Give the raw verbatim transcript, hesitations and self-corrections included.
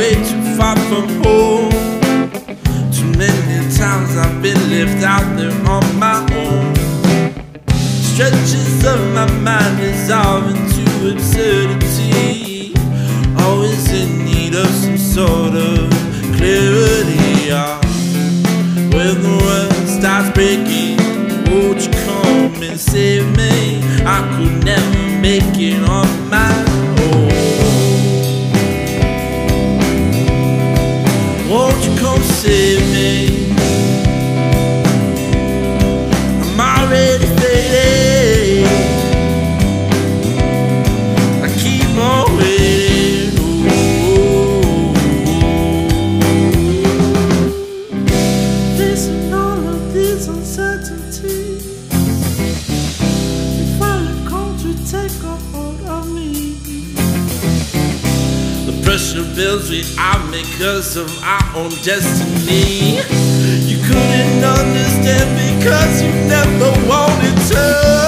way too far from home. Too many times I've been left out there on my own. Stretches of my mind dissolving to absurdity, always in need of some sort of clarity. Yeah. When the world starts breaking, won't you come and save me? I could never make it on my own. Won't you come save me? I'm already faded. I keep on waiting. Oh, facing all of these uncertainties, we finally come to take a hold of me. The pressure builds we are because of our own destiny. You couldn't understand because you never wanted to.